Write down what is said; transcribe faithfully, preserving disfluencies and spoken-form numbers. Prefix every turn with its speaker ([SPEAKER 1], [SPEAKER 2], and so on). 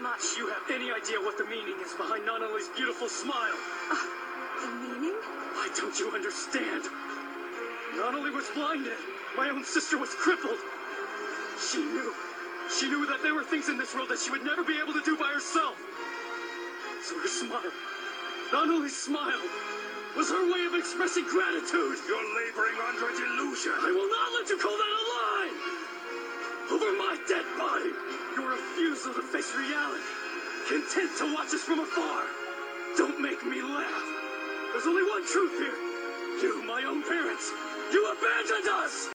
[SPEAKER 1] much.
[SPEAKER 2] You have any idea what the meaning is behind Nunnally's beautiful smile?
[SPEAKER 1] Uh, the meaning?
[SPEAKER 2] Why don't you understand? Nunnally was blinded. My own sister was crippled. She knew. She knew that there were things in this world that she would never be able to do by herself. So her smile, Nunnally's smile, was her way of expressing gratitude.
[SPEAKER 3] You're laboring under a delusion.
[SPEAKER 2] I will not let you call that a lie! Over my dead body, your refusal to face reality, content to watch us from afar. Don't make me laugh. There's only one truth here. You, my own parents, you abandoned us!